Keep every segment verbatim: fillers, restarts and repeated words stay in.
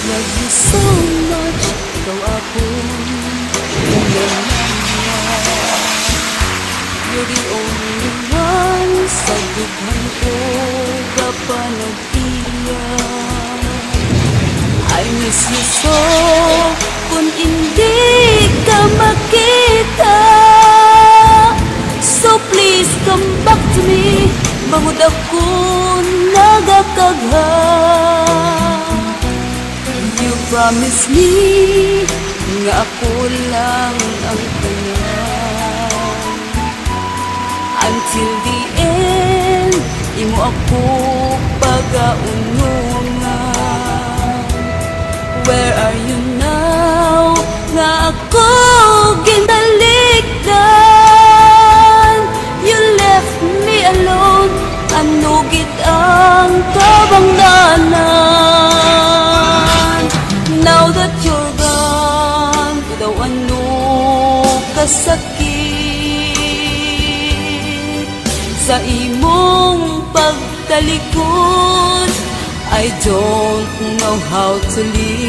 love you so much, ikaw akong pinangarap. You're the only one sa dughan ko kapanag-iyak. I miss you so, kung hindi ka makita. So please come back to me, bangod ako nagakagha. You promise me nga ako lang ang kanya. Until the end, imo ako pag-aunungan. Where are you now? Nga ako ginaligdan. You left me alone, anugit ang kabangdanan. Now that you're gone, daw ano kasakit sa imong pagtalikod. I don't know how to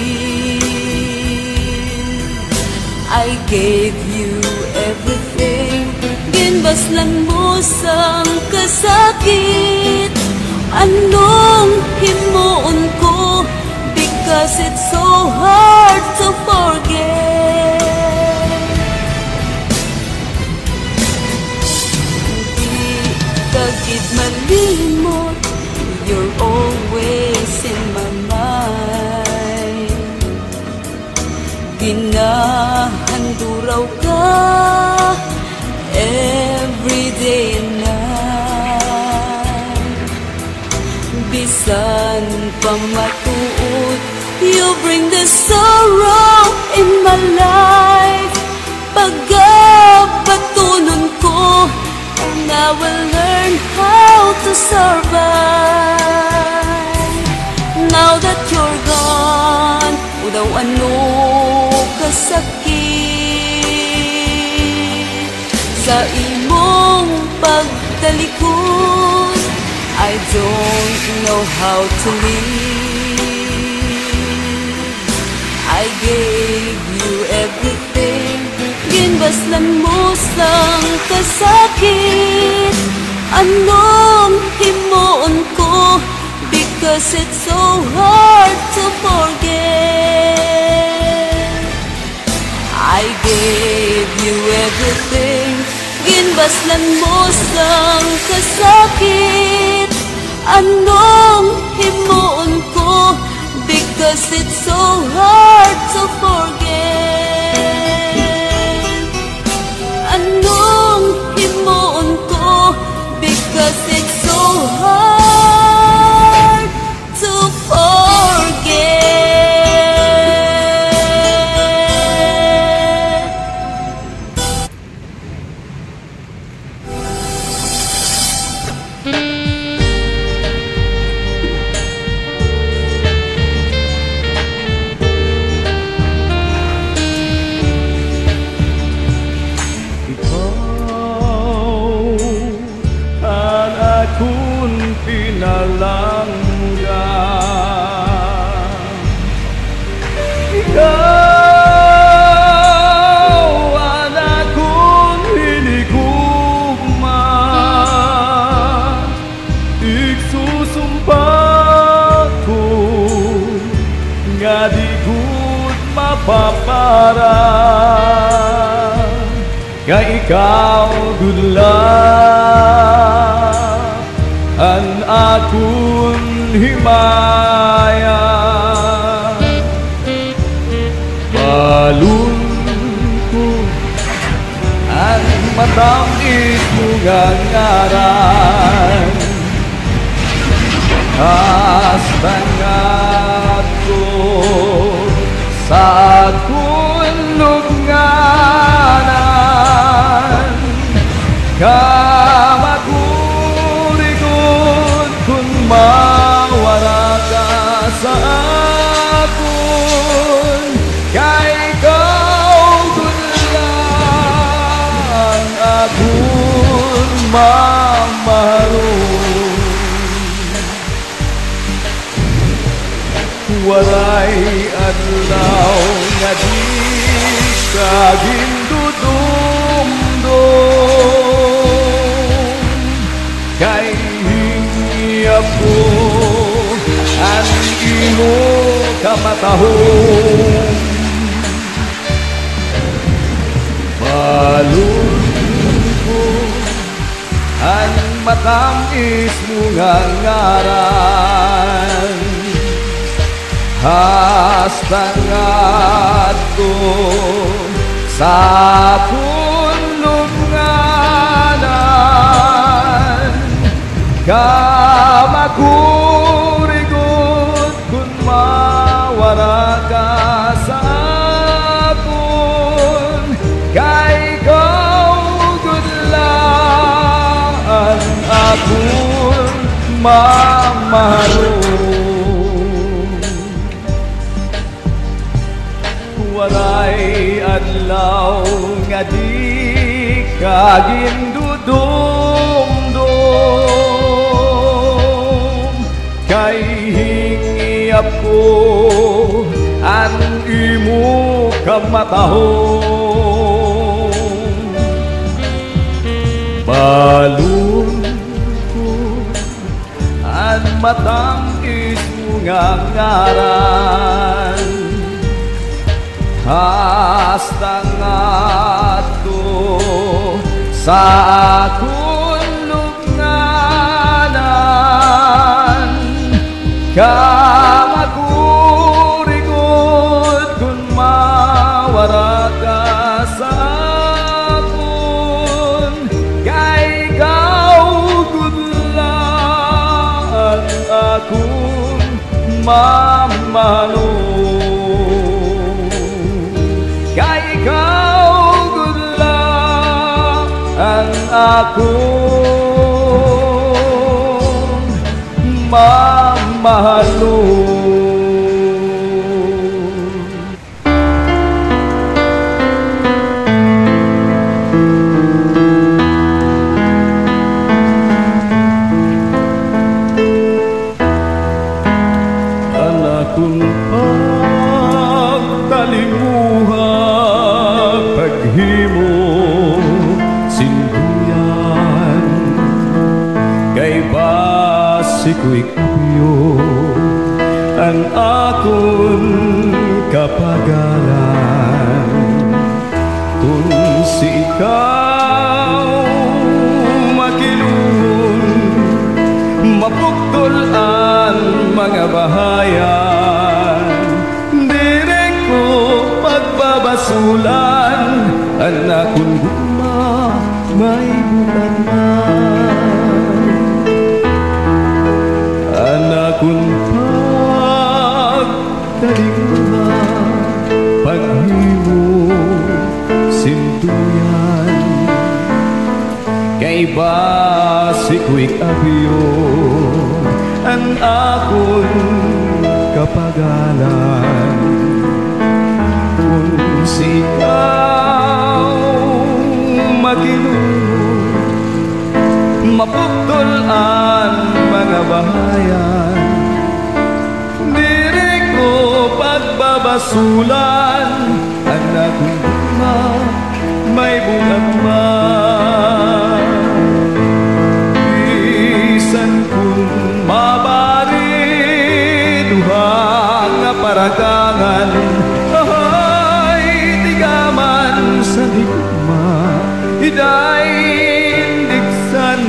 live. I gave you everything, ginbaslan mo sang kasakit. Anong himuon ko, because it's so hard to forget. Di kagid malimot, you're always in my mind. Ginahanduraw ka every day and night. Bisan pa matuod, you bring the sorrow in my life. Pagabatunon ko, and I will learn how to survive. Now that you're gone, daw ano kasakit sa imong pagtalikod. I don't know how to live. I gave you everything, ginbaslan mo sang kasakit. Anong himuon ko, because it's so hard to forget. I gave you everything, ginbaslan mo sang kasakit. Anong himuon ko, because it's so hard to forget. Anong himuon ko, because it's so hard to forget. Nga ikaw dula an akong himaya. Balungkot ang matamis mo nga ngaran. Hasta nga ko sa akong lugnanan. Kamagurikot kung mawala ka sa akon. Kay ikaw lang akong mamahalon. walay adlaw nga di ka gindudumdum kay hingap ko ang imo kamatahon balon ko ang matamis mo nga ngaran hasta ngadto sa punlunganan kamagurigot kun mawara ka sa akon kay ikaw gudlaan akon mamahalon walay adlaw nga di ka gindudumdum kay hingiyap ko ang imo kamatahon balon ko ang matangis mo nga ngaran hasta ngadto sa akon lugnanan kamagurigot kun mawara ka sa akon kay ikaw gudlaan akon mamahalon kay ikaw gudlaan akong mamahalon anak kong pagtalimuhan paghimo sinduyan kay basiko'y kapyo ang akon kapagalan kung si ikaw makilun mapuktol ang mga bahayan direk ko pagbabasulan anak kong guma may bulan na anak kong pagtalimuhan paghimo sintuyan kay basiko'y kapyo ang akon kapagalan kung si ikaw makilun mapuktol ang mga bahayan diri ko pagbabasulan anak kong guma may bulag man bisan kung mabari duha nga paragangan ay tigaman sa higma iday indiksan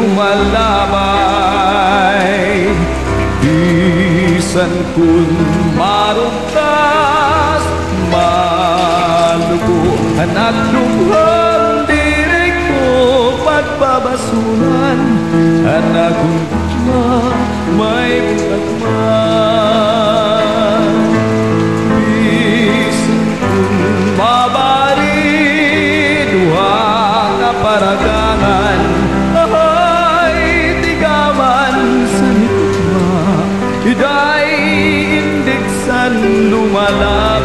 lumalabay bisan kun maruntas malugo anak lubhan direk ko pagbabasulan anak kong guma may bulagman bisan kun mabari duha nga paragangan ay tigaman sa hikma iday indiksan lumala